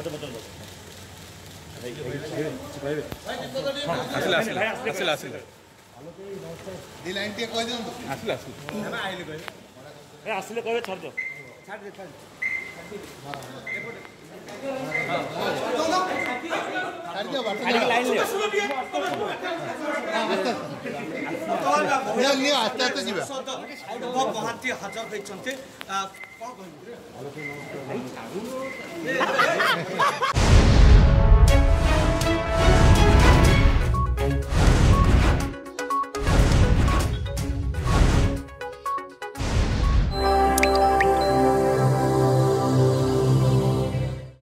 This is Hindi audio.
आसिले कहे छाड़ दो लाइन ले आस्ते आस्ते जीवा महांती हाजर होइछन्ते